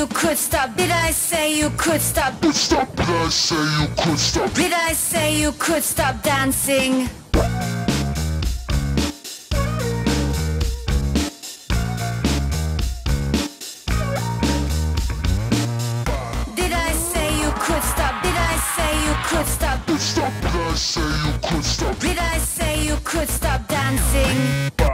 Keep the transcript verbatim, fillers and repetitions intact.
you could stop? Did I say you could stop? Stop. Did I say you could stop? Did I say you could stop dancing? Did I say you could stop? Did I say you could stop? Stop. Did I say you could stop? Did I say you could stop dancing?